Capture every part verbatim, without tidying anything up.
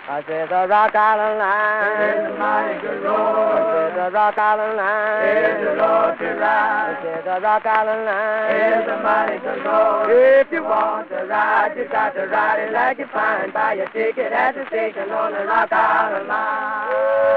I said the Rock Island Line is a mighty good road. I said the Rock Island Line is the road to I ride. said the Rock Island Line is a mighty good road. If you want to ride, you got to ride it like you find. Buy your ticket at the station on the Rock Island Line.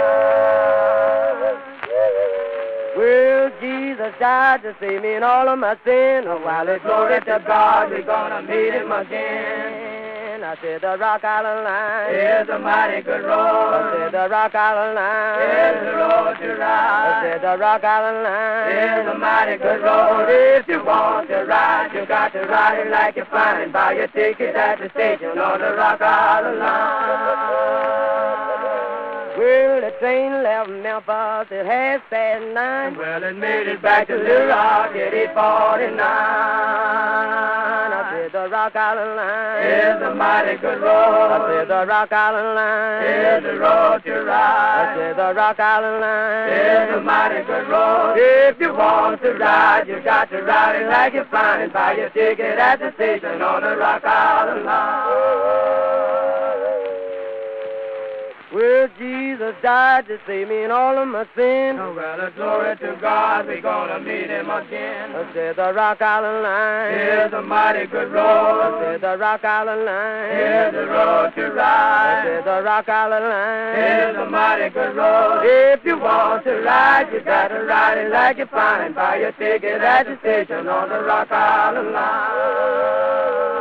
Well, Jesus died to save me in all of my sin. Oh, while it's Glory to God, we're gonna meet him again. I said the Rock Island Line is a mighty good road. I said the Rock Island Line is the road to I ride. said the Rock Island Line is a mighty good road. If you want to ride, you got to ride it like you find. Buy your ticket at the station on the Rock Island Line. Well, the train left Memphis at half past nine. Well, it made it back to Little Rock at eight forty-nine. I said the Rock Island Line is a mighty good road. I said the Rock Island Line is the road to I ride. said the Rock Island Line is a mighty good road. If you want to ride, you got to ride it like you find. Buy your ticket at the station on the Rock Island Line. Well, Jesus died to save me in all of my sin. Oh, well, uh, glory to God, we're gonna meet him again. I said the Rock Island Line is a mighty good I road. said the Rock Island Line is the road to I ride. said the Rock Island Line is a mighty good road. If you want to ride, you got to ride it like you find. Buy your ticket at the station on the Rock Island Line.